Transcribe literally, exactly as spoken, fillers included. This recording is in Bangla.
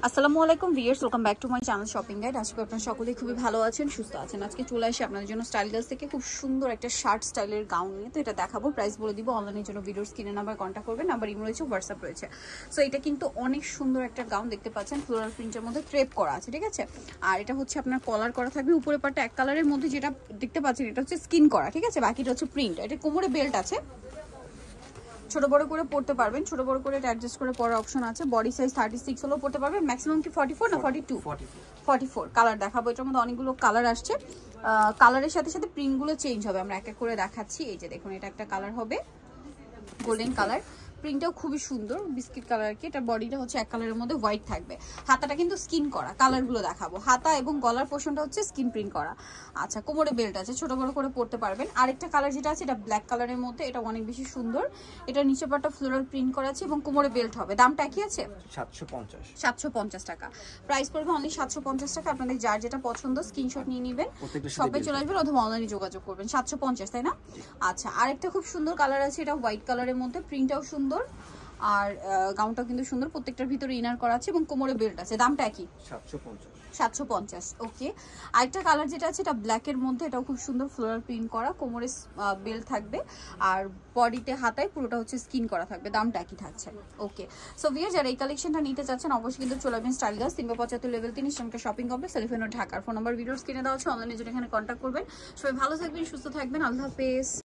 আসসালামু আলাইকুম viewers, welcome back to my channel shopping guide. আজকে আপনারা সকলেই খুবই ভালো আছেন, সুস্থ আছেন। আজকে চলে আসি আপনাদের জন্য স্টাইল গার্লস থেকে খুব সুন্দর একটা শার্ট স্টাইলের গাউন নিয়ে। তো এটা দেখাবো, প্রাইস বলে দিব। অনলাইনের জন্য ভিডিওর স্ক্রিনে নাম্বার কন্ট্যাক্ট করবেন, নাম্বার ইমো রয়েছে, হোয়াটসঅ্যাপ রয়েছে। সো এটা কিন্তু অনেক সুন্দর একটা গাউন দেখতে পাচ্ছেন, ফ্লোরাল প্রিন্টের মধ্যে ক্রেপ করা আছে, ঠিক আছে। আর এটা হচ্ছে আপনার কলার করা থাকবে, উপরে পাটটা এক কালারের মধ্যে যেটা দেখতে পাচ্ছেন এটা হচ্ছে স্কিন করা, ঠিক আছে। বাকিটা হচ্ছে প্রিন্ট। এটা কোমরে বেল্ট আছে, ছোট বড় করে পড়তে পারবেন, ছোট বড় করে অ্যাডজাস্ট করে পরার অপশন আছে। বডি সাইজ থার্টি সিক্স হলেও পড়তে পারবেন, ম্যাক্সিমাম কি ফর্টি ফোর না forty two forty four colour দেখাবো। এটার মধ্যে অনেকগুলো কালার আসছে, কালারের সাথে সাথে প্রিন্টগুলো চেঞ্জ হবে। আমরা এক এক করে দেখাচ্ছি। এই যে দেখুন, এটা একটা কালার হবে গোল্ডেন কালার, প্রিন্টটাও খুবই সুন্দর বিস্কিট কালার কি। এটা বডিটা হচ্ছে এক কালারের মধ্যে হোয়াইট থাকবে, হাতাটা কিন্তু স্কিন করা। কালারগুলো দেখাবো, হাতা এবং গলার পোর্শনটা হচ্ছে স্কিন প্রিন্ট করা। আচ্ছা, কোমরে বেল্ট আছে, ছোট বড় করে পড়তে পারবেন। আরেকটা কালার যেটা আছে এটা ব্ল্যাক কালারের মধ্যে, এটা অনেক বেশি সুন্দর। এটা নিচে পাটটা ফ্লোরাল প্রিন্ট করা আছে এবং কোমরে বেল্ট হবে। দামটা কি আছে? সাতশো পঞ্চাশ সাতশো পঞ্চাশ টাকা প্রাইস পড়বে, অনলি সাতশো পঞ্চাশ টাকা। আপনাদের যার যেটা পছন্দ স্ক্রিনশট নিয়ে নেবেন, শপে চলে আসবেন অথবা অনলাইনে যোগাযোগ করবেন। সাতশো পঞ্চাশ, তাই না? আচ্ছা, আরেকটা খুব সুন্দর কালার আছে, এটা হোয়াইট কালারের মধ্যে, প্রিন্টটাও সুন্দর আর গাউনটাও কিন্তু সুন্দর। প্রত্যেকটার ভিতরে ইনার করা আছে এবং কোমরে বেল্ট আছে। দামটা কি? সাতশো পঞ্চাশ। ওকে, আরেকটা কালার যেটা আছে এটা ব্ল্যাকের মধ্যে, এটাও খুব সুন্দর ফ্লোরাল প্রিন্ট করা, কোমরে বেল্ট থাকবে আর বডিতে হাতায় পুরোটা হচ্ছে স্কিন করা থাকবে। দামটা কি থাকছে? ওকে, সো ভিউয়ার যারা এই কালেকশনটা নিতে চাচ্ছেন অবশ্যই কিন্তু চলে আসবেন স্টাইল গার্লস, তিনশো পঁচাত্তর লেভেল তিন ইসলামকা শপিং কমপ্লেক্স, এলিফ্যান্ট রোড, ঢাকার। ফোন নাম্বার ভিডিওর স্ক্রিনে দেওয়া আছে, অনলাইনে জন্য এখানে কন্ট্যাক্ট করবেন। সবাই ভালো থাকবেন, সুস্থ থাকবেন, আল্লাহ হাফেজ।